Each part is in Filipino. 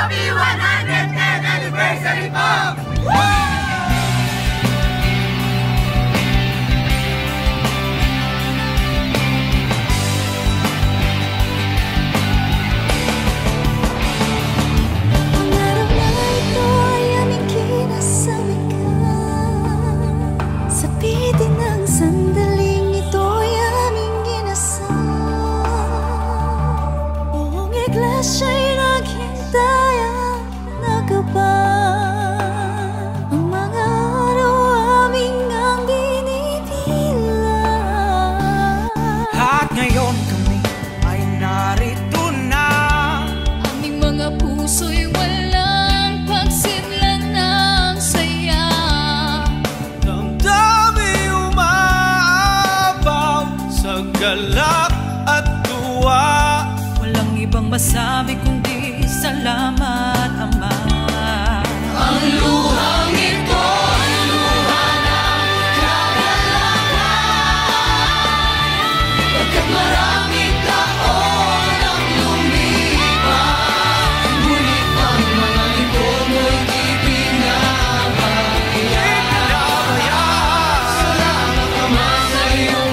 Happy 110th anniversary po! Siya'y naghintay at nagabang ang mga araw aming ang binibilang. At ngayon kami ay narito na, aming mga puso'y walang pagsidlan ng saya. damdamin umaabaw sa galak at tuwa. Walang ibang masabi kundi salamat, Ama. Ang luhang ito ay luha ng kagalakan, pagkat maraming taon ang lumipas, ngunit ang mga ito mo'y di pinabayaan. Salamat, Ama, sa iyong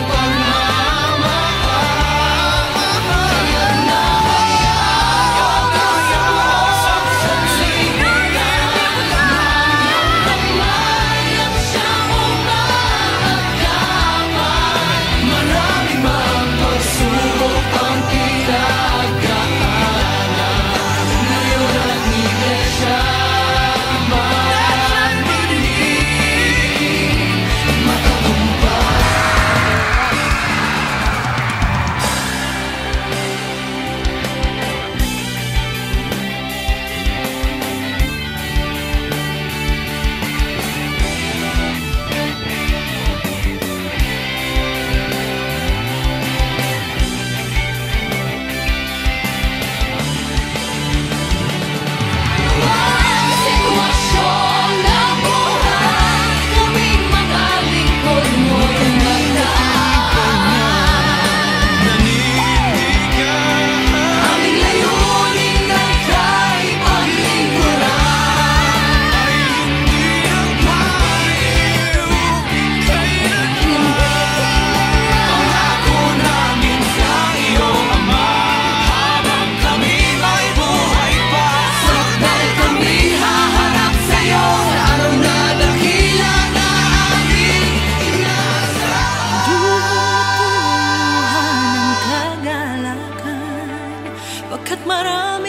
pagkat marami